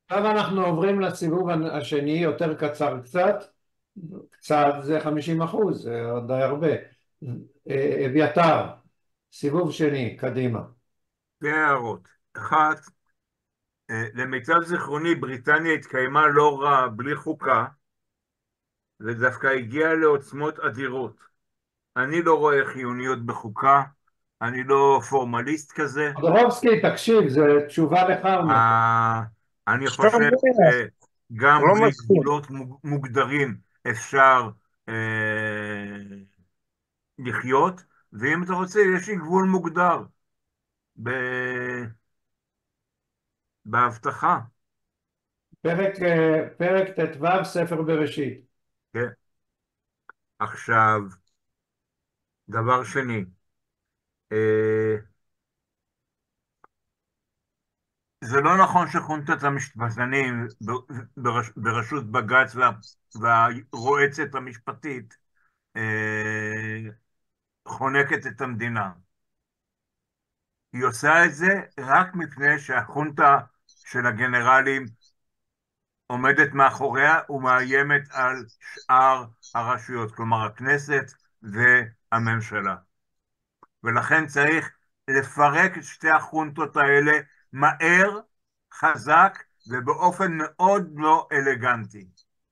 עכשיו אנחנו עוברים לסיבוב השני, יותר קצר קצת, קצת זה 50%, זה עוד די הרבה. אביתר, סיבוב שני, קדימה. שתי הערות. אחת, למיטב זיכרוני, בריטניה התקיימה לא רע בלי חוקה, ודווקא הגיעה לעוצמות אדירות. אני לא רואה חיוניות בחוקה, אני לא פורמליסט כזה. חודורובסקי, תקשיב, זו תשובה לכרמל. אה, אני עכשיו חושב אנדריאס, שגם לא בלי מסכים. גבולות מוגדרים אפשר לחיות, ואם אתה רוצה, יש לי גבול מוגדר ב- בהבטחה. פרק ט"ו, ספר בראשית. כן. עכשיו, דבר שני, אה, זה לא נכון שחונטת המשפטנים בראשות בג"ץ והרועצת המשפטית חונקת את המדינה. היא עושה את זה רק מפני שהחונטה של הגנרלים עומדת מאחוריה ומאיימת על שאר הרשויות, כלומר הכנסת והממשלה. ולכן צריך לפרק את שתי החונטות האלה מהר, חזק ובאופן מאוד לא אלגנטי.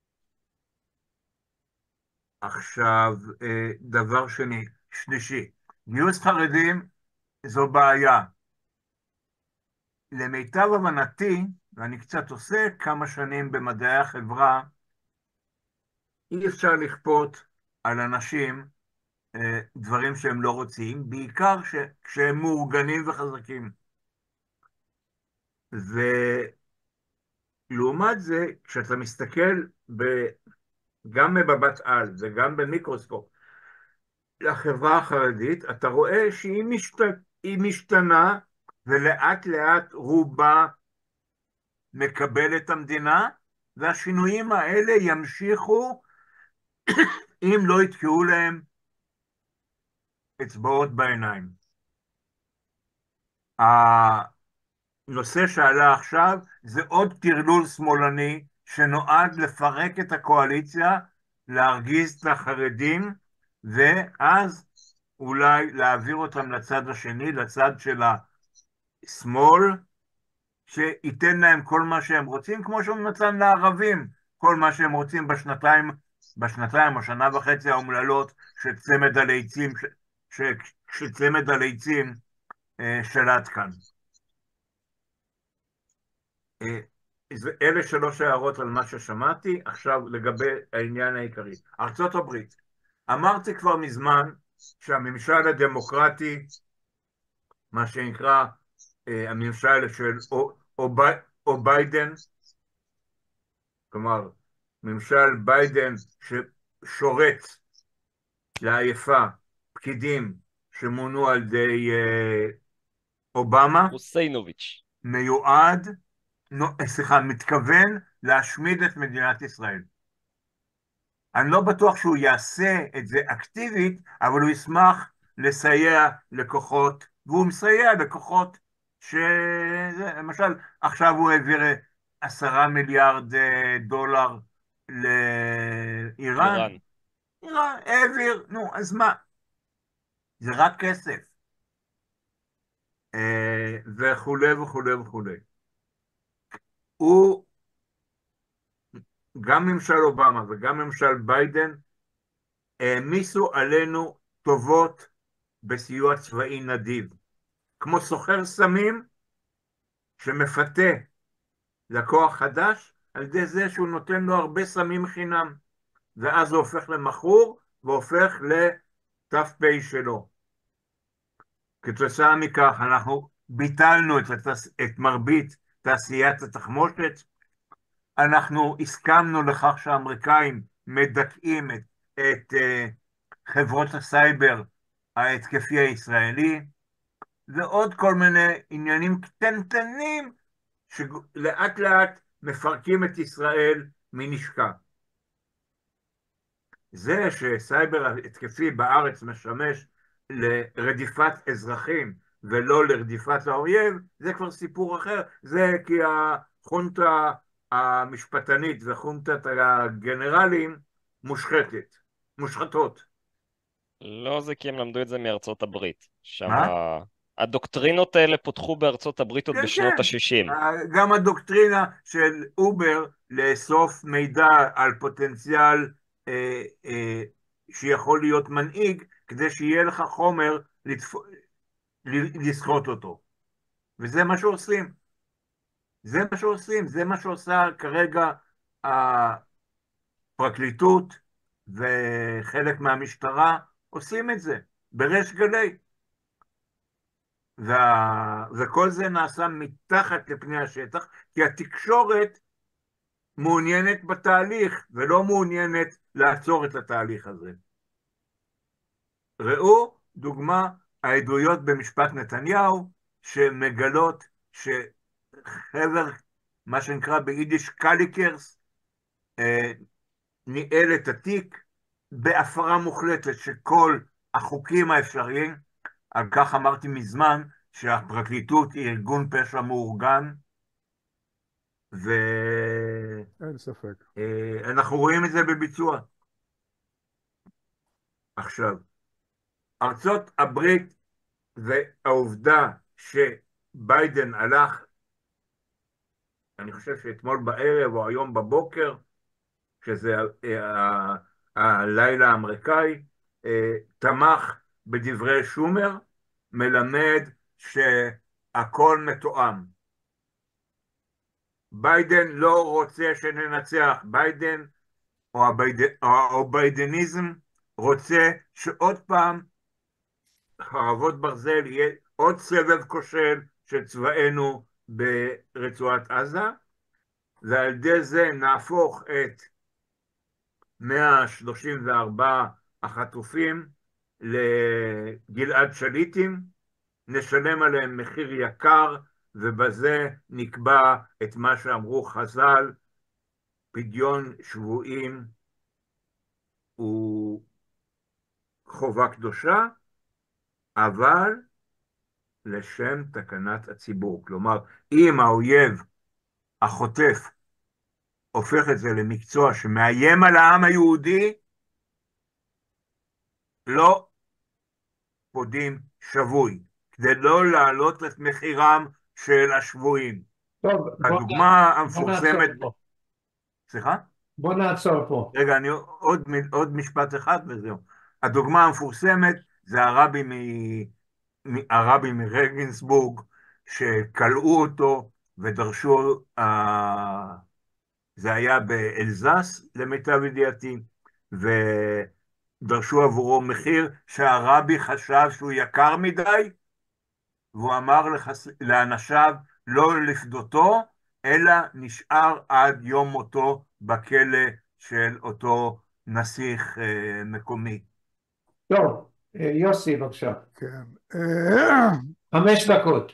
עכשיו, דבר שלישי, גיוס חרדים זו בעיה. למיטב הבנתי, ואני קצת עושה כמה שנים במדעי החברה, אי אפשר לכפות על אנשים דברים שהם לא רוצים, בעיקר כשהם מאורגנים וחזקים. ולעומת זה, כשאתה מסתכל גם במבט על וגם במיקרוסקופ לחברה החרדית, אתה רואה שהיא משתנה, ולאט לאט רובה מקבל את המדינה, והשינויים האלה ימשיכו אם לא יתקעו להם אצבעות בעיניים. הנושא שעלה עכשיו זה עוד טרלול שמאלני שנועד לפרק את הקואליציה, להרגיז את החרדים, ואז אולי להעביר אותם לצד השני, לצד של השמאל, שייתן להם כל מה שהם רוצים, כמו שהוא נתן לערבים כל מה שהם רוצים בשנתיים או שנה וחצי האומללות של צמד הליצים, שצמד הליצים שלט כאן. אלה שלוש הערות על מה ששמעתי. עכשיו לגבי העניין העיקרי. ארצות הברית. אמרתי כבר מזמן שהממשל הדמוקרטי, מה שנקרא הממשל של או ביידן, כלומר ממשל ביידן ששורט לעייפה פקידים שמונו על ידי אובמה, חוסיינוביץ'. מיועד, מתכוון להשמיד את מדינת ישראל. אני לא בטוח שהוא יעשה את זה אקטיבית, אבל הוא ישמח לסייע לכוחות, והוא מסייע לכוחות למשל, עכשיו הוא העביר 10 מיליארד דולר לאיראן. איראן. איראן העביר, נו, אז מה? זה רק כסף. וכולי וכולי וכולי. הוא, גם ממשל אובמה וגם ממשל ביידן, העמיסו עלינו טובות בסיוע צבאי נדיב, כמו סוחר סמים שמפתה לקוח חדש על ידי זה שהוא נותן לו הרבה סמים חינם, ואז הוא הופך למכור והופך לת"פ שלו. כתוצאה מכך אנחנו ביטלנו את מרבית תעשיית התחמושת, אנחנו הסכמנו לכך שהאמריקאים מדכאים את חברות הסייבר ההתקפי הישראלי, ועוד כל מיני עניינים קטנטנים שלאט לאט מפרקים את ישראל מנשקה. זה שסייבר התקפי בארץ משמש לרדיפת אזרחים ולא לרדיפת האויב, זה כבר סיפור אחר. זה כי החונטה המשפטנית וחונטת הגנרלים מושחתות. לא, זה כי הם למדו את זה מארצות הברית. שם מה? הדוקטרינות האלה פותחו בארצות הברית עוד כן, בשנות כן. ה-60. גם הדוקטרינה של אובר לאסוף מידע על פוטנציאל שיכול להיות מנהיג, כדי שיהיה לך חומר לסחוט אותו. וזה מה שעושים. זה מה שעושה כרגע הפרקליטות וחלק מהמשטרה עושים את זה, בריש גלי. וכל זה נעשה מתחת לפני השטח, כי התקשורת מעוניינת בתהליך, ולא מעוניינת לעצור את התהליך הזה. ראו דוגמה, העדויות במשפט נתניהו, שמגלות שחבר, מה שנקרא ביידיש קליקרס, ניהל את התיק בהפרה מוחלטת של כל החוקים האפשריים. על כך אמרתי מזמן שהפרקליטות היא ארגון פשע מאורגן, אין ספק. ואנחנו רואים את זה בביצוע. עכשיו, ארצות הברית והעובדה שביידן הלך, אני חושב שאתמול בערב או היום בבוקר, שזה הלילה האמריקאי, תמך בדברי שומר, מלמד שהכל מתואם. ביידן לא רוצה שננצח, ביידן או ביידניזם רוצה שעוד פעם חרבות ברזל יהיה עוד סבב כושל של צבאנו ברצועת עזה, ועל ידי זה נהפוך את 134 החטופים לגלעד שליטים, נשלם עליהם מחיר יקר, ובזה נקבע את מה שאמרו חז"ל, פדיון שבויים הוא חובה קדושה, אבל לשם תקנת הציבור. כלומר, אם האויב החוטף הופך את זה למקצוע שמאיים על העם היהודי, לא פודים שבוי, כדי לא להעלות את מחירם של השבויים. טוב, הדוגמה בוא המפורסמת... נעצור פה. סליחה? בוא נעצור פה. רגע, עוד משפט אחד וזהו. הדוגמה המפורסמת זה הרבי מרגנסבורג, שכלאו אותו ודרשו, זה היה באלזס למיטב ידיעתי, ודרשו עבורו מחיר שהרבי חשב שהוא יקר מדי, והוא אמר לאנשיו לא לפדותו, אלא נשאר עד יום מותו בכלא של אותו נסיך מקומי. טוב, יוסי, בבקשה. כן. 5 דקות.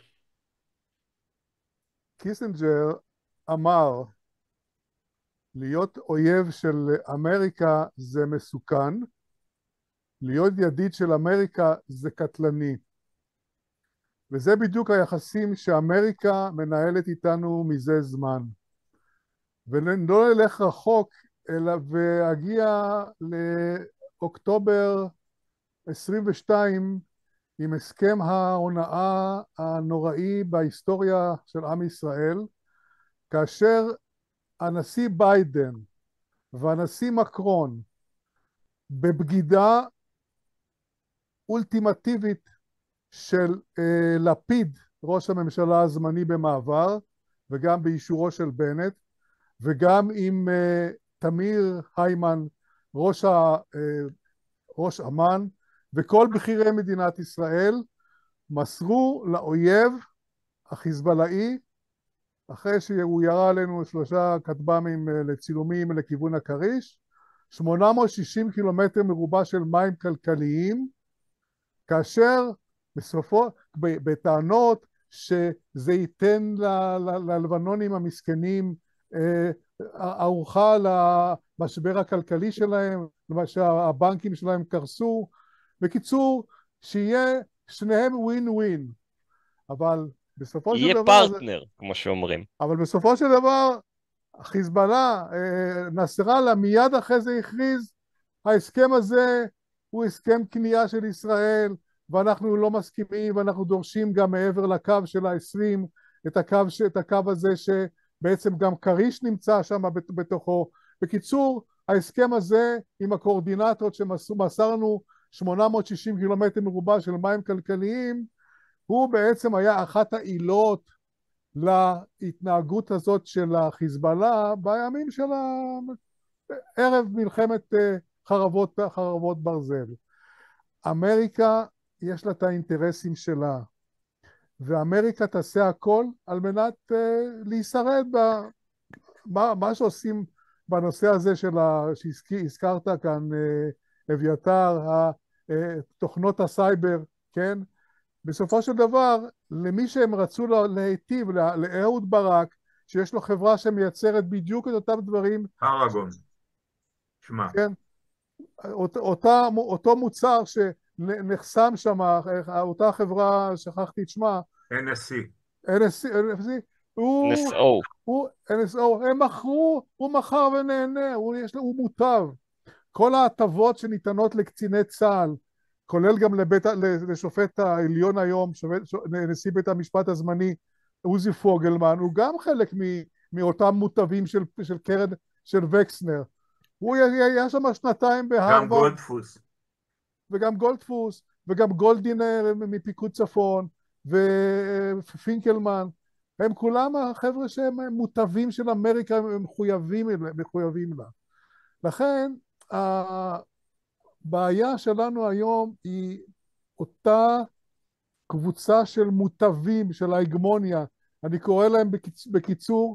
קיסינג'ר אמר, להיות אויב של אמריקה זה מסוכן, להיות ידיד של אמריקה זה קטלני. וזה בדיוק היחסים שאמריקה מנהלת איתנו מזה זמן. ולא נלך רחוק, אלא והגיע לאוקטובר 22 עם הסכם ההונאה הנוראי בהיסטוריה של עם ישראל, כאשר הנשיא ביידן והנשיא מקרון בבגידה אולטימטיבית של לפיד, ראש הממשלה הזמני במעבר, וגם באישורו של בנט, וגם עם תמיר היימן, ראש אמ"ן, וכל בכירי מדינת ישראל, מסרו לאויב החיזבאללאי, אחרי שהוא ירה עלינו 3 כטב"מים לצילומים לכיוון הכריש, 860 קילומטר מרובע של מים כלכליים, כאשר בסופו, בטענות שזה ייתן ללבנונים המסכנים ארוחה למשבר הכלכלי שלהם, שהבנקים שלהם קרסו. בקיצור, שיהיה שניהם ווין ווין. אבל בסופו של יהיה דבר... פרטנר, כמו שאומרים. אבל בסופו של דבר, חיזבאללה, נסראללה, מיד אחרי זה הכריז, ההסכם הזה הוא הסכם כניעה של ישראל, ואנחנו לא מסכימים, ואנחנו דורשים גם מעבר לקו של ה-20, את הקו הזה שבעצם גם קריש נמצא שם בתוכו. בקיצור, ההסכם הזה עם הקואורדינטות שמסרנו 860 קילומטר מרובע של מים כלכליים, הוא בעצם היה אחת העילות להתנהגות הזאת של החיזבאללה בימים של ערב מלחמת חרבות ברזל. אמריקה יש לה את האינטרסים שלה, ואמריקה תעשה הכל על מנת להישרד מה שעושים בנושא הזה שהזכרת כאן, אביתר, תוכנות הסייבר, כן? בסופו של דבר, למי שהם רצו להיטיב, לאהוד ברק, שיש לו חברה שמייצרת בדיוק את אותם דברים. פרגון. שמע. כן. אותו מוצר שנחסם שם, אותה חברה, שכחתי את שמה. NSO. הם מכרו, הוא מכר ונהנה, הוא מוטב. כל ההטבות שניתנות לקציני צה"ל, כולל גם לשופט העליון היום, נשיא בית המשפט הזמני, עוזי פוגלמן, הוא גם חלק מאותם מוטבים של קרן, של וקסנר. הוא היה שם 2 בהרווארד. גם גולדפוס. וגם גולדפוס, וגם גולדינר מפיקוד צפון, ופינקלמן. הם כולם החבר'ה שהם מוטבים של אמריקה, הם מחויבים לה. לכן, הבעיה שלנו היום היא אותה קבוצה של מוטבים, של ההגמוניה, אני קורא להם בקיצור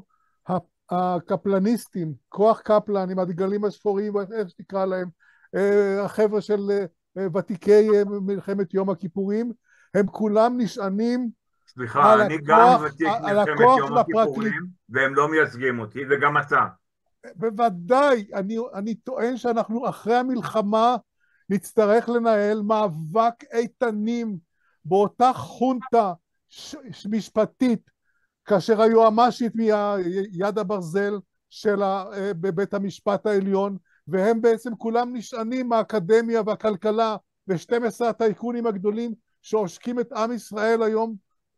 הקפלניסטים, כוח קפלן עם הדגלים השחורים, איך שתקרא להם, החבר'ה של ותיקי מלחמת יום הכיפורים, הם כולם נשענים סליחה, על אני גם הכוח, ותיק על מלחמת הכוח יום הכיפורים, והם לא מייצגים אותי, וגם אתה. בוודאי, אני טוען שאנחנו אחרי המלחמה נצטרך לנהל מאבק איתנים באותה חונטה משפטית, כאשר היועמ"שית מיד הברזל בבית המשפט העליון, והם בעצם כולם נשענים מהאקדמיה והכלכלה ו12 הטייקונים הגדולים שעושקים את עם ישראל היום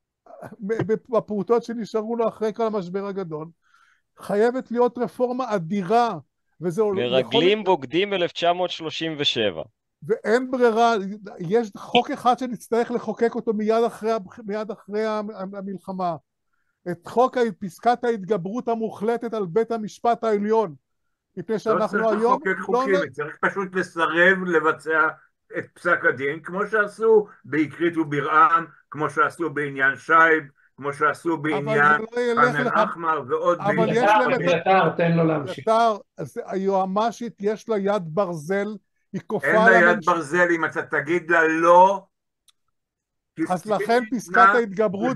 בפרוטות שנשארו לו אחרי כל המשבר הגדול. חייבת להיות רפורמה אדירה, וזה מרגלים בוגדים 1937. ואין ברירה, יש חוק אחד שנצטרך לחוקק אותו מיד אחרי המלחמה, את חוק פסקת ההתגברות המוחלטת על בית המשפט העליון, מפני שאנחנו היום... לא צריך לחוקק חוקים, צריך פשוט לסרב לבצע את פסק הדין, כמו שעשו בעקרית וברעם, כמו שעשו בעניין שייב, כמו שעשו בעניין חנן אחמר ועוד בעניין... אביתר, תן לו להמשיך. היועמ"שית יש לה יד ברזל, היא כופה... אין לה יד ברזל, אם אתה תגיד לה לא... אז לכן פסקת ההתגברות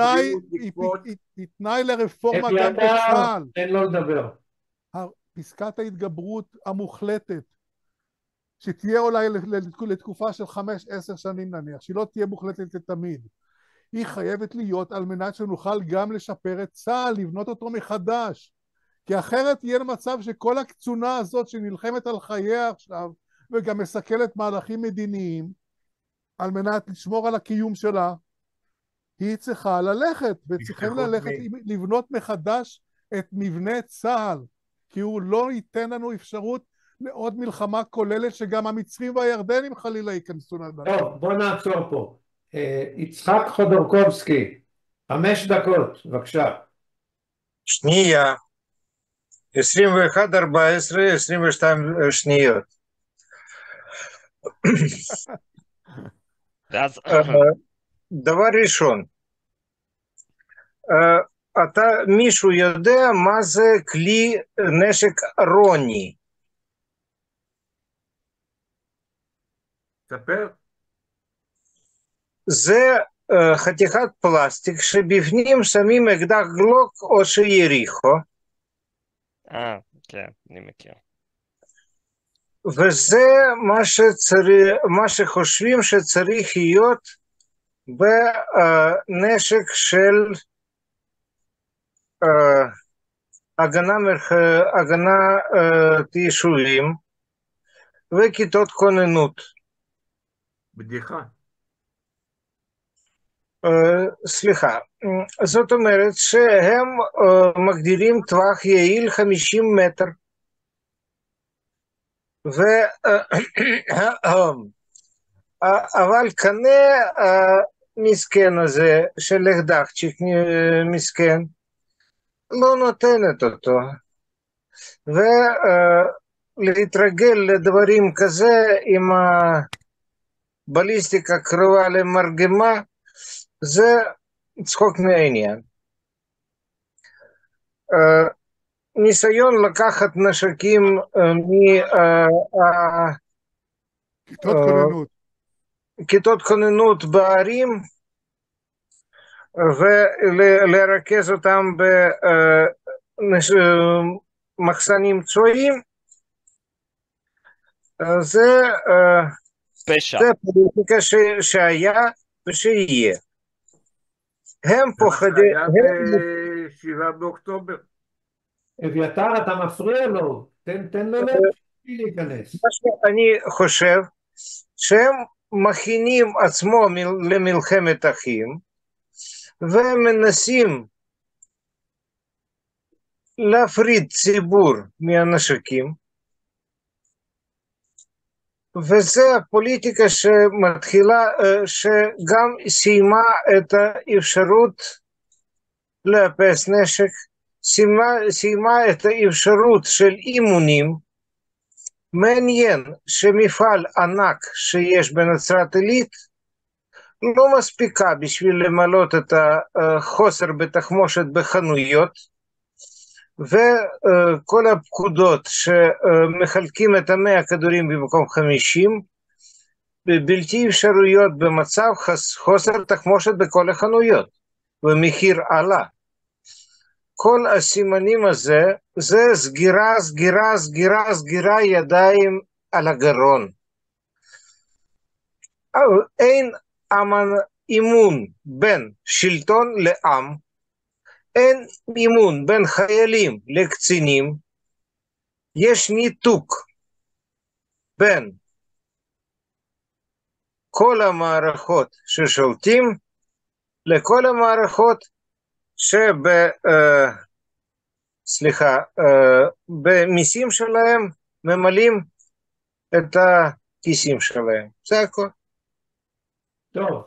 היא תנאי לרפורמה גם בצה"ל. תן לו לדבר. פסקת ההתגברות המוחלטת, שתהיה אולי לתקופה של 5-10 שנים נניח, שהיא לא תהיה מוחלטת לתמיד, היא חייבת להיות על מנת שנוכל גם לשפר את צה"ל, לבנות אותו מחדש, כי אחרת יהיה מצב שכל הקצונה הזאת שנלחמת על חייה עכשיו, וגם מסכלת מהלכים מדיניים, על מנת לשמור על הקיום שלה, היא צריכה ללכת, וצריכים ללכת לבנות מחדש את מבנה צה"ל, כי הוא לא ייתן לנו אפשרות לעוד מלחמה כוללת שגם המצרים והירדנים חלילה ייכנסו לדבר. טוב, בוא נעצור פה. יצחק חודורקובסקי, 5 דקות, בבקשה. שנייה, 21:14, 22 שניות. דבר ראשון, מישהו יודע מה זה כלי נשק רוני? ספר. זה חתיכת פלסטיק שבפנים שמים אקדח גלוק או שיריחו. כן, אני מכיר. וזה מה שחושבים שצריך להיות ונשק של הגנת יישובים וכיתות כוננות. בדיחה. סליחה, זאת אומרת שהם מגדירים טווח יעיל 50 מטר. אבל כנראה המסכן הזה של אקדחצ'יק מסכן לא נותנת אותו, ולהתרגל לדברים כזה עם הבליסטיקה קרובה למרגמה זה צחוק מהעניין. ניסיון לקחת נשקים כיתות כוננות בערים ולרכז אותם במחסנים צבאיים, זה פשע. זה פוליטיקה שהיה ושיהיה. הם פוחדים. ב-7 באוקטובר. אביתר, אתה מפריע לו, תן לו להיכנס. מה שאני חושב שהם מכינים עצמו למלחמת אחים ומנסים להפריד ציבור מהנשקים, וזה הפוליטיקה שמתחילה, שגם סיימה את האפשרות לאפס נשק, סיימה את האפשרות של אימונים. מעניין שמפעל ענק שיש בנצרת עילית לא מספיקה בשביל למלות את החוסר בתחמושת בחנויות, וכל הפקודות שמחלקים את 100 כדורים במקום 50 בלתי אפשרויות במצב חוסר תחמושת בכל החנויות, ומחיר עלה. כל הסימנים הזה זה סגירה ידיים על הגרון. אין אימון בין שלטון לעם, אין אימון בין חיילים לקצינים, יש ניתוק בין כל המערכות ששולטים לכל המערכות במיסים שלהם ממלאים את הכיסים שלהם. זה הכל. טוב.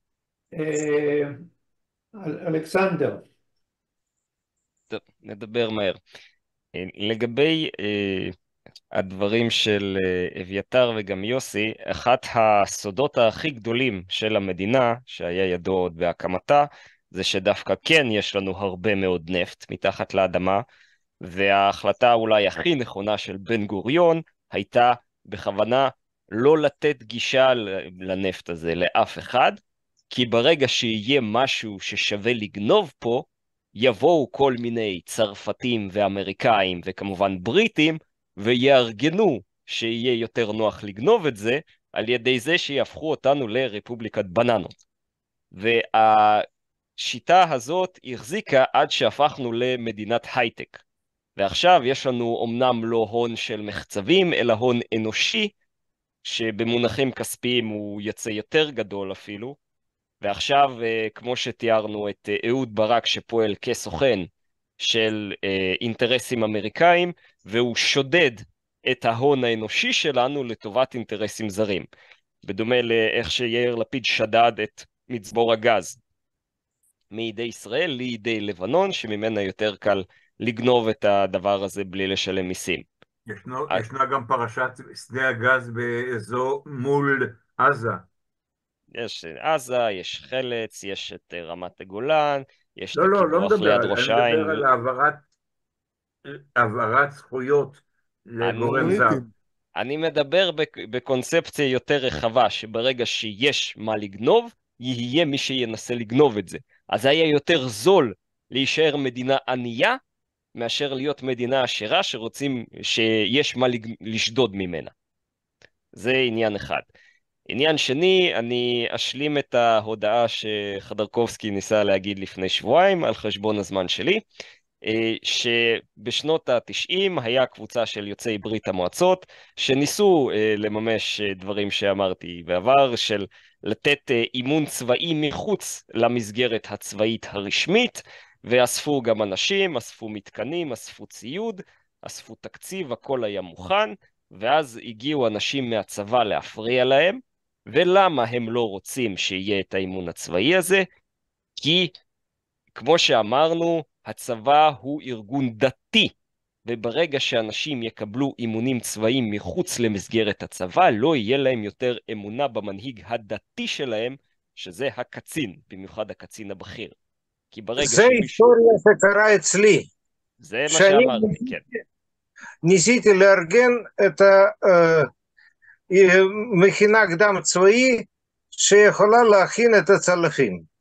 אלכסנדר. טוב, נדבר מהר. לגבי הדברים של אביתר וגם יוסי, אחת הסודות הכי גדולים של המדינה, שהיה ידוע עוד בהקמתה, זה שדווקא כן יש לנו הרבה מאוד נפט מתחת לאדמה, וההחלטה אולי הכי נכונה של בן גוריון הייתה בכוונה לא לתת גישה לנפט הזה לאף אחד, כי ברגע שיהיה משהו ששווה לגנוב פה, יבואו כל מיני צרפתים ואמריקאים וכמובן בריטים, ויארגנו שיהיה יותר נוח לגנוב את זה, על ידי זה שיהפכו אותנו לרפובליקת בננות. והשיטה הזאת החזיקה עד שהפכנו למדינת הייטק. ועכשיו יש לנו אומנם לא הון של מחצבים, אלא הון אנושי, שבמונחים כספיים הוא יצא יותר גדול אפילו, ועכשיו, כמו שתיארנו את אהוד ברק שפועל כסוכן של אינטרסים אמריקאים, והוא שודד את ההון האנושי שלנו לטובת אינטרסים זרים. בדומה לאיך שיאיר לפיד שדד את מצבור הגז מידי ישראל לידי לבנון, שממנה יותר קל לגנוב את הדבר הזה בלי לשלם מיסים. ישנה גם פרשת שדה הגז באזור מול עזה. יש עזה, יש חלץ, יש את רמת הגולן, יש את לא הקידוח ליד ראש העין. אני מדבר על העברת זכויות לגורם זר. אני מדבר בקונספציה יותר רחבה, שברגע שיש מה לגנוב, יהיה מי שינסה לגנוב את זה. אז היה יותר זול להישאר מדינה ענייה, מאשר להיות מדינה עשירה שרוצים שיש מה לשדוד ממנה. זה עניין אחד. עניין שני, אני אשלים את ההודעה שחדרקובסקי ניסה להגיד לפני שבועיים על חשבון הזמן שלי, שבשנות ה-90 היה קבוצה של יוצאי ברית המועצות שניסו לממש דברים שאמרתי בעבר, של לתת אימון צבאי מחוץ למסגרת הצבאית הרשמית, ואספו גם אנשים, אספו מתקנים, אספו ציוד, אספו תקציב, הכל היה מוכן, ואז הגיעו אנשים מהצבא להפריע להם. ולמה הם לא רוצים שיהיה את האימון הצבאי הזה? כי כמו שאמרנו, הצבא הוא ארגון דתי, וברגע שאנשים יקבלו אימונים צבאיים מחוץ למסגרת הצבא, לא יהיה להם יותר אמונה במנהיג הדתי שלהם, שזה הקצין, במיוחד הקצין הבכיר. כי ברגע זה שמישהו... היסטוריה שקרה אצלי. זה מה שאני שאמרתי, כן. ניסיתי לארגן את המכינה קדם צבאי שיכולה להכין את הצלפים.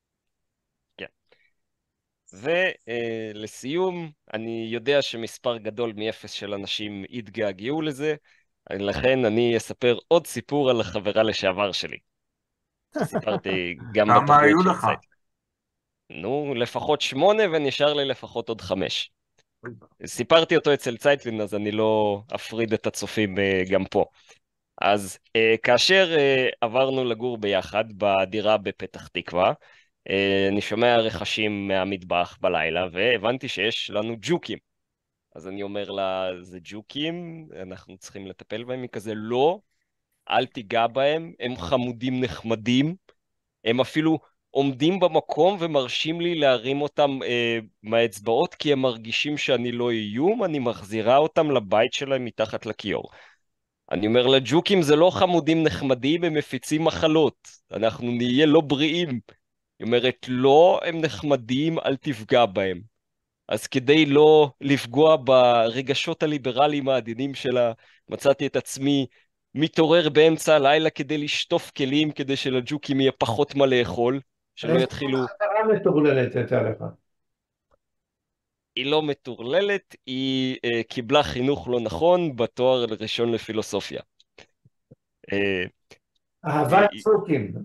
ולסיום, אני יודע שמספר גדול מאפס של אנשים התגעגעו לזה, לכן אני אספר עוד סיפור על החברה לשעבר שלי. סיפרתי גם כמה בתוכנית היו של לך? צייט. נו, לפחות 8 ונשאר לי לפחות עוד 5. סיפרתי אותו אצל צייטלין, אז אני לא אפריד את הצופים גם פה. אז כאשר עברנו לגור ביחד בדירה בפתח תקווה, אני שומע רכשים מהמטבח בלילה, והבנתי שיש לנו ג'וקים. אז אני אומר לה, זה ג'וקים, אנחנו צריכים לטפל בהם. היא כזה, לא, אל תיגע בהם, הם חמודים נחמדים, הם אפילו עומדים במקום ומרשים לי להרים אותם מהאצבעות, כי הם מרגישים שאני לא איום, אני מחזירה אותם לבית שלהם מתחת לכיור. אני אומר לה, ג'וקים זה לא חמודים נחמדים, הם מפיצים מחלות, אנחנו נהיה לא בריאים. היא אומרת, לא, הם נחמדים, אל תפגע בהם. אז כדי לא לפגוע ברגשות הליברליים העדינים שלה, מצאתי את עצמי מתעורר באמצע הלילה כדי לשטוף כלים, כדי שלג'וקים יהיה פחות מה לאכול, שלא יתחילו... החברה מטורללת הייתה לך. היא לא מטורללת, היא קיבלה חינוך לא נכון בתואר ראשון לפילוסופיה. אה, אהבת צוקים,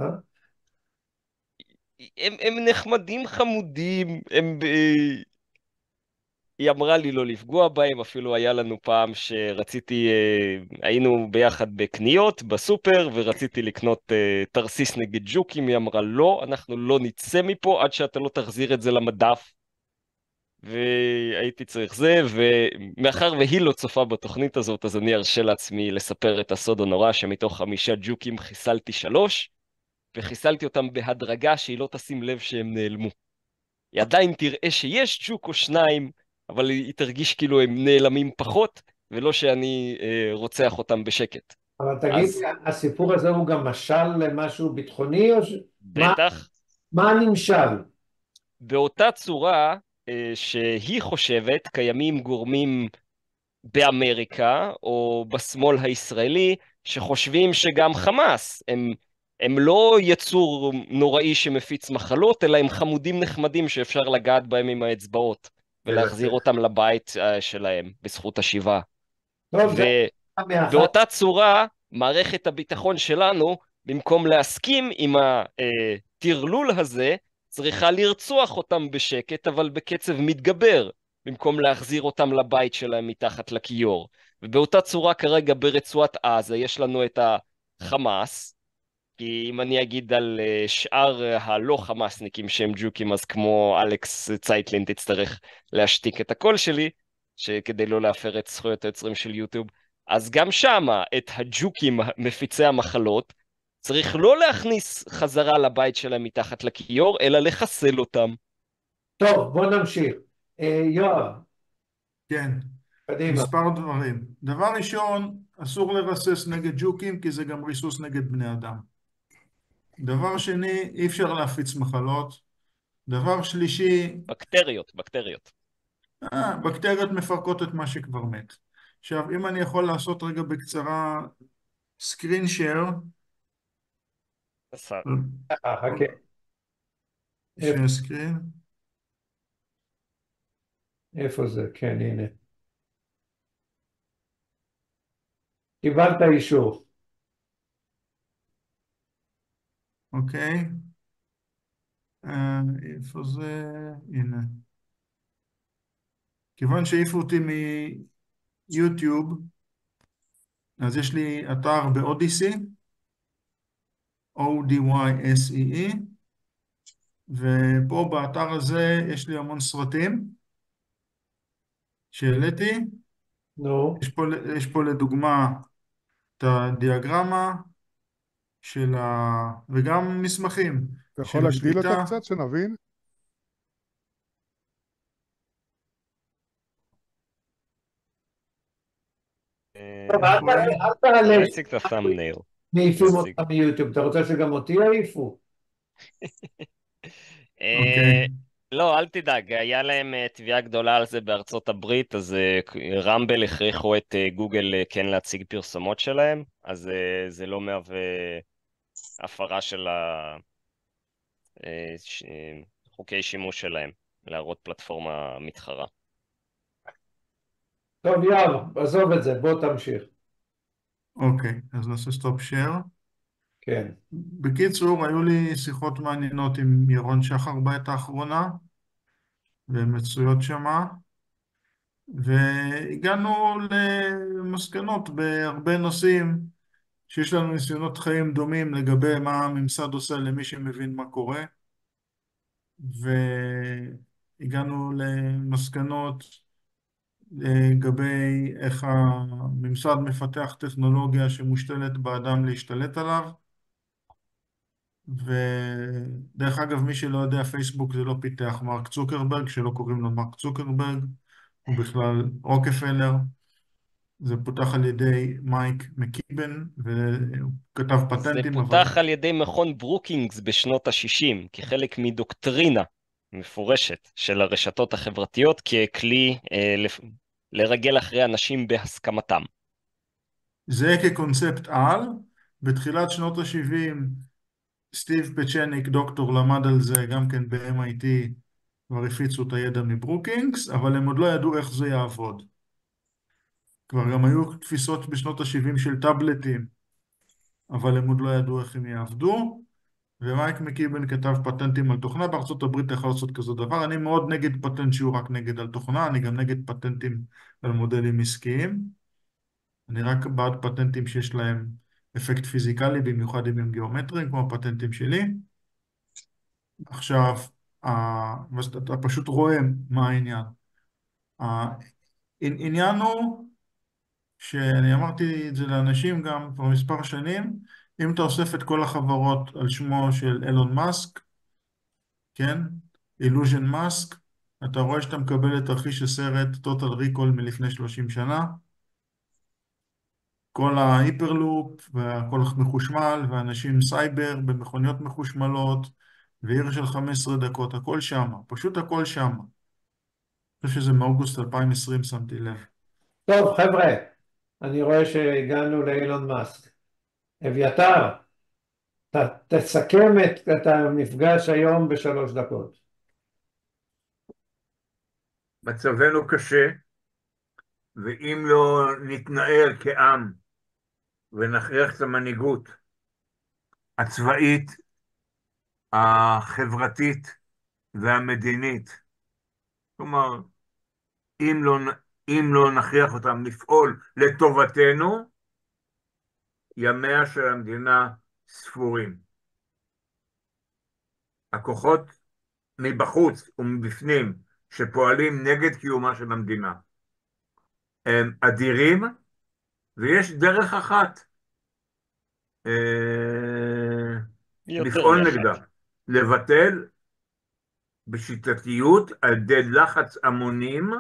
הם נחמדים חמודים, היא אמרה לי לא לפגוע בהם, אפילו היה לנו פעם שרציתי, היינו ביחד בקניות בסופר, ורציתי לקנות תרסיס נגד ג'וקים, היא אמרה לא, אנחנו לא נצא מפה עד שאתה לא תחזיר את זה למדף. והייתי צריך זה, ומאחר והיא לא צופה בתוכנית הזאת, אז אני ארשה לעצמי לספר את הסוד הנורא, שמתוך 5 ג'וקים חיסלתי 3, וחיסלתי אותם בהדרגה שהיא לא תשים לב שהם נעלמו. היא עדיין תראה שיש ג'וק או 2, אבל היא תרגיש כאילו הם נעלמים פחות, ולא שאני רוצח אותם בשקט. אבל תגיד, אז הסיפור הזה הוא גם משל למשהו ביטחוני, או בטח, מה הנמשל? באותה צורה שהיא חושבת, קיימים גורמים באמריקה או בשמאל הישראלי שחושבים שגם חמאס הם לא יצור נוראי שמפיץ מחלות, אלא הם חמודים נחמדים שאפשר לגעת בהם עם האצבעות ולהחזיר אותם לבית שלהם בזכות השיבה. טוב, זה מאחת. ובאותה צורה מערכת הביטחון שלנו, במקום להסכים עם הטרלול הזה, צריכה לרצוח אותם בשקט אבל בקצב מתגבר, במקום להחזיר אותם לבית שלהם מתחת לכיור. ובאותה צורה כרגע ברצועת עזה יש לנו את החמאס, כי אם אני אגיד על שאר הלא חמאסניקים שהם ג'וקים, אז כמו אלכס צייטלין תצטרך להשתיק את הקול שלי, שכדי לא להפר את זכויות היוצרים של יוטיוב, אז גם שמה את הג'וקים מפיצי המחלות, צריך לא להכניס חזרה לבית שלהם מתחת לכיור, אלא לחסל אותם. טוב, בוא נמשיך. יואב, כן, קדימה. מספר דברים. דבר ראשון, אסור לרסס נגד ג'וקים, כי זה גם ריסוס נגד בני אדם. דבר שני, אי אפשר להפיץ מחלות. דבר שלישי, בקטריות. בקטריות מפרקות את מה שכבר מת. עכשיו, אם אני יכול לעשות רגע בקצרה סקרין שייר. חכה. שני סקרין. איפה זה? כן, הנה. קיבלת אישור. אוקיי. איפה זה? הנה. כיוון שהעיפו אותי מיוטיוב, אז יש לי אתר באודיסי, ODYSEE, ופה באתר הזה יש לי המון סרטים שהעליתי. נו, יש פה לדוגמה את הדיאגרמה וגם מסמכים אתה של יכול להגדיל אותה השליטה. קצת, שנבין? טוב, איך רואים? אל תעלה להציג את הסאמנייל. מעיפים נציג. אותך מיוטיוב, אתה רוצה שגם אותי יעיפו? אוקיי. לא, אל תדאג, היה להם תביעה גדולה על זה בארצות הברית, אז רמבל הכריחו את גוגל כן להציג פרסומות שלהם, אז זה לא מהווה הפרה של חוקי שימוש שלהם, להראות פלטפורמה מתחרה. טוב, יאללה, עזוב את זה, בוא תמשיך. אוקיי, אז נעשה סטופ שייר. כן. בקיצור, היו לי שיחות מעניינות עם ירון שחר בעת האחרונה, והן מצויות שמה, והגענו למסקנות בהרבה נושאים שיש לנו ניסיונות חיים דומים לגבי מה הממסד עושה למי שמבין מה קורה, והגענו למסקנות לגבי איך הממסד מפתח טכנולוגיה שמושתלת באדם להשתלט עליו. ודרך אגב, מי שלא יודע, פייסבוק זה לא פיתח מרק צוקרברג, שלא קוראים לו מרק צוקרברג, הוא בכלל רוקפלר. זה פותח על ידי מייק מקיבן, והוא כתב זה פטנטים. פותח על ידי מכון ברוקינגס בשנות ה-60, כחלק מדוקטרינה מפורשת של הרשתות החברתיות, ככלי לרגל אחרי אנשים בהסכמתם. זה כקונספט על. בתחילת שנות ה-70, סטיב פצ'ניק, דוקטור, למד על זה גם כן ב-MIT, כבר הפיצו את הידע מברוקינגס, אבל הם עוד לא ידעו איך זה יעבוד. כבר גם היו תפיסות בשנות ה-70 של טאבלטים, אבל הם עוד לא ידעו איך הם יעבדו, ומייק מקיבן כתב פטנטים על תוכנה. בארצות הברית יכול לעשות כזה דבר. אני מאוד נגד פטנט שהוא רק נגד על תוכנה, אני גם נגד פטנטים על מודלים עסקיים. אני רק בעד פטנטים שיש להם אפקט פיזיקלי, במיוחד אם הם גיאומטריים, כמו הפטנטים שלי. עכשיו, אתה פשוט רואה מה העניין. העניין הוא שאני אמרתי את זה לאנשים גם כבר מספר שנים, אם אתה אוסף את כל החברות על שמו של אילון מאסק, כן? אילוז'ן מאסק, אתה רואה שאתה מקבל את תרחיש הסרט Total Recall מלפני 30 שנה, כל ההיפרלופ והכל מחושמל, ואנשים סייבר במכוניות מחושמלות, ועיר של 15 דקות, הכל שם, פשוט הכל שם. אני חושב שזה מאוגוסט 2020, שמתי לב. טוב, חבר'ה, אני רואה שהגענו לאילון מאסק. אביתר, תסכם את המפגש היום ב3 דקות. מצבנו קשה, ואם לא נתנער כעם ונכריח את המנהיגות הצבאית, החברתית והמדינית, כלומר, אם לא נכריח אותם לפעול לטובתנו, ימיה של המדינה ספורים. הכוחות מבחוץ ומבפנים שפועלים נגד קיומה של המדינה הם אדירים, ויש דרך אחת לפעול נגדה, לבטל בשיטתיות על ידי לחץ המונים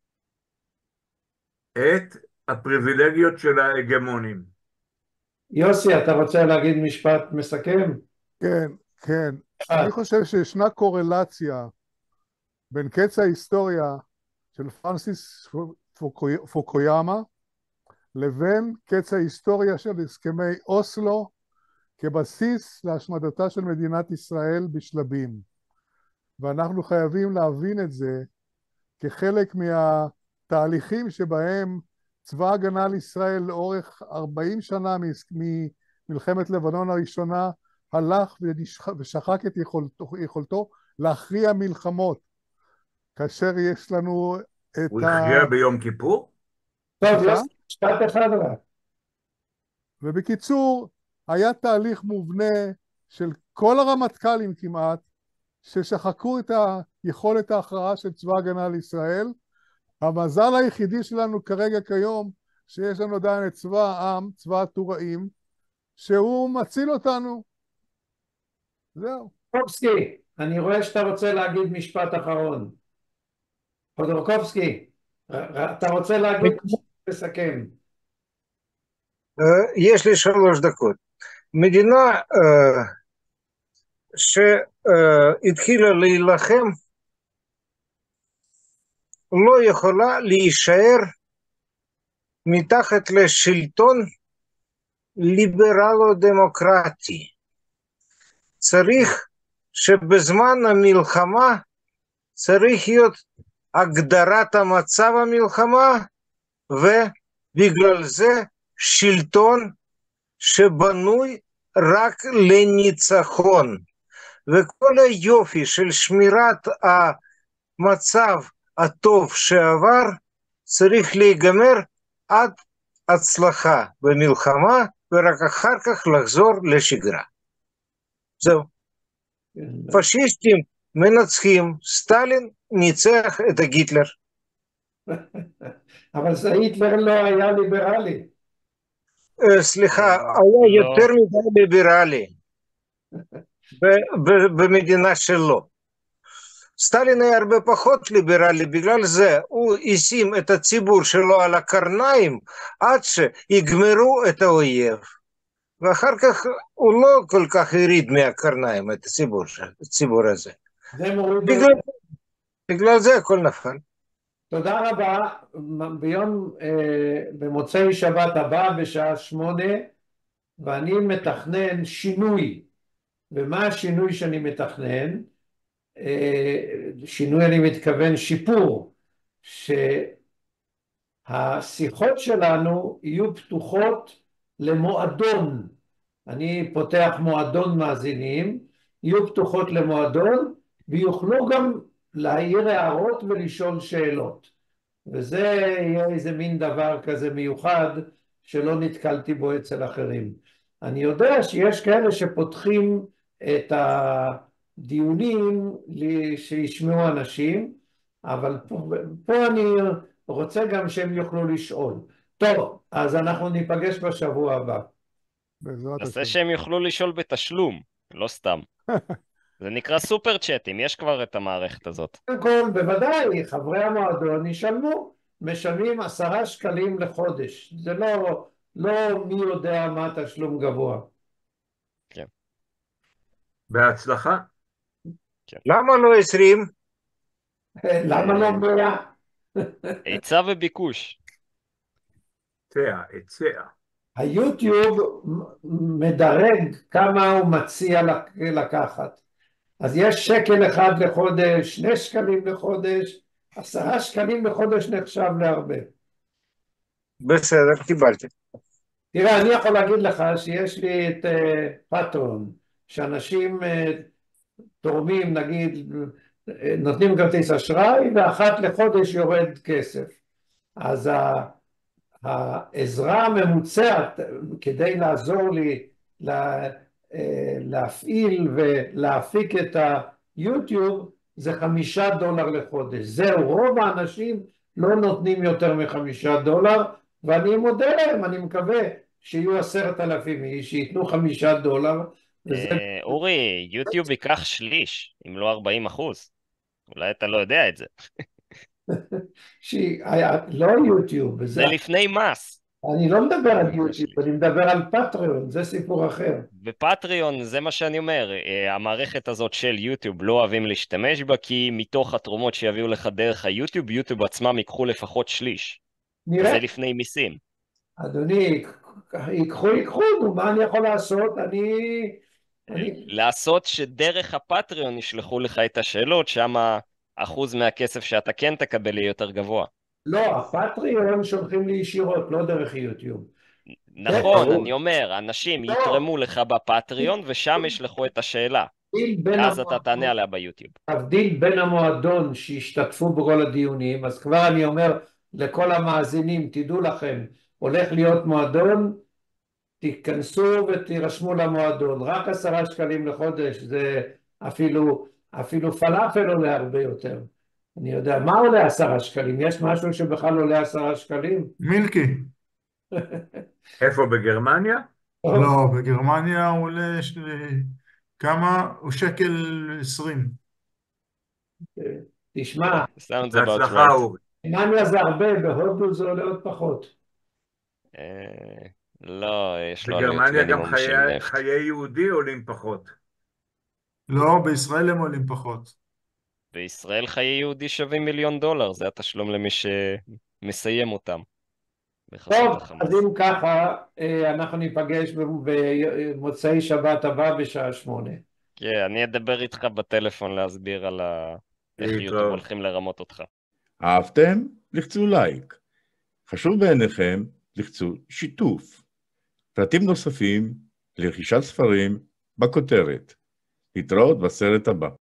את הפריבילגיות של ההגמונים. יוסי, אתה רוצה להגיד משפט מסכם? כן, כן. אני חושב שישנה קורלציה בין קץ ההיסטוריה של פרנסיס פוקויאמה לבין קץ ההיסטוריה של הסכמי אוסלו כבסיס להשמדתה של מדינת ישראל בשלבים. ואנחנו חייבים להבין את זה כחלק מהתהליכים שבהם צבא הגנה לישראל לאורך 40 שנה ממלחמת לבנון הראשונה הלך ושחק את יכולתו להכריע מלחמות, כאשר יש לנו את הוא הכריע ביום כיפור? טוב, יש משפט אחד רק. ובקיצור, היה תהליך מובנה של כל הרמטכ"לים כמעט, ששחקו את יכולת ההכרעה של צבא הגנה לישראל. המזל היחידי שלנו כרגע כיום, שיש לנו עדיין את צבא העם, צבא הטוראים, שהוא מציל אותנו. זהו. חודורקובסקי, אני רואה שאתה רוצה להגיד משפט אחרון. חודורקובסקי, אתה רוצה להגיד לסכם. יש לי 3 דקות. מדינה שהתחילה להילחם לא יכולה להישאר מתחת לשלטון ליברלו-דמוקרטי. צריך שבזמן המלחמה צריך להיות הגדרת המצב המלחמה, ובגלל זה שלטון שבנוי רק לניצחון. וכל היופי של שמירת המצב הטוב שעבר צריך להיגמר עד הצלחה במלחמה, ורק אחר כך לחזור לשגרה. זהו. פשיסטים מנצחים, סטלין ניצח את היטלר. אבל היטלר לא היה ליברלי. סליחה, היה יותר מדי ליברלי במדינה שלו. סטלין היה הרבה פחות ליברלי, בגלל זה הוא ישים את הציבור שלו על הקרניים עד שיגמרו את האויב. ואחר כך הוא לא כל כך הריד מהקרניים את הציבור הזה. בגלל זה הכל נפל. תודה רבה. במוצאי שבת הבא בשעה 8, ואני מתכנן שינוי. ומה השינוי שאני מתכנן? שינוי אני מתכוון שיפור, שהשיחות שלנו יהיו פתוחות למועדון. אני פותח מועדון מאזינים, יהיו פתוחות למועדון, ויוכלו גם להעיר הערות ולשאול שאלות. וזה יהיה איזה מין דבר כזה מיוחד שלא נתקלתי בו אצל אחרים. אני יודע שיש כאלה שפותחים את הדיונים שישמעו אנשים, אבל פה אני רוצה גם שהם יוכלו לשאול. טוב, אז אנחנו ניפגש בשבוע הבא. נעשה שהם יוכלו לשאול בתשלום, לא סתם. זה נקרא סופר צ'אטים, יש כבר את המערכת הזאת. קודם כל, בוודאי, חברי המועדון ישלמו, משלמים 10 שקלים לחודש. זה לא מי יודע מה תשלום גבוה. כן. בהצלחה. כן. למה לא 20? למה לא 100? היצע וביקוש. היצע. היוטיוב מדרג כמה הוא מציע לקחת. אז יש שקל אחד לחודש, 2 שקלים לחודש, 10 שקלים לחודש נחשב להרבה. בסדר, קיבלתי. תראה, אני יכול להגיד לך שיש לי את פטרון, שאנשים תורמים, נגיד, נותנים כרטיס אשראי, ואחת לחודש יורד כסף. אז העזרה הממוצעת כדי לעזור לי להפעיל ולהפיק את היוטיוב זה $5 לחודש. זהו, רוב האנשים לא נותנים יותר $5, ואני מודה להם, אני מקווה שיהיו 10,000 איש שייתנו $5. אורי, יוטיוב ייקח שליש, אם לא 40%. אולי אתה לא יודע את זה. לא יוטיוב. זה לפני מס. אני לא מדבר על יוטיוב, אני מדבר על פטריון, זה סיפור אחר. ופטריון, זה מה שאני אומר, המערכת הזאת של יוטיוב לא אוהבים להשתמש בה, כי מתוך התרומות שיביאו לך דרך היוטיוב, יוטיוב עצמם ייקחו לפחות שליש. נראה. זה לפני מיסים. אדוני, ייקחו, מה אני יכול לעשות? לעשות שדרך הפטריון ישלחו לך את השאלות, שם אחוז מהכסף שאתה כן תקבל יהיה יותר גבוה. לא, הפטריון שולחים לי ישירות, לא דרך יוטיוב. נכון, ברור. אני אומר, אנשים לא. יתרמו לך בפטריון ושם ישלחו את השאלה, אז אתה תענה עליה ביוטיוב. תבדיל בין המועדון שהשתתפו בכל הדיונים, אז כבר אני אומר לכל המאזינים, תדעו לכם, הולך להיות מועדון, תיכנסו ותירשמו למועדון, רק 10 שקלים לחודש, זה אפילו פלאפל עולה הרבה יותר. אני יודע, מה עולה 10 שקלים? יש משהו שבכלל עולה 10 שקלים? מילקי. איפה, בגרמניה? לא, בגרמניה הוא עולה כמה? הוא 1.20 שקל. תשמע, Sounds about בהצלחה, right. אורי. גרמניה זה הרבה, בהודו זה עולה עוד פחות. לא, יש לו עלויות בגרמניה גם מינימום של נפט. חיי יהודי עולים פחות. לא, בישראל הם עולים פחות. בישראל חיי יהודי שווים $1,000,000, זה התשלום למי שמסיים אותם. בחסות טוב, החמאס. אז אם ככה, אנחנו ניפגש במוצאי שבת הבא בשעה 8. כן, אני אדבר איתך בטלפון להסביר על איך להתראות. יוטיוב הולכים לרמות אותך. אהבתם? לחצו לייק. חשוב בעיניכם? לחצו שיתוף. פרטים נוספים לרכישת ספרים בכותרת. להתראות בסרט הבא.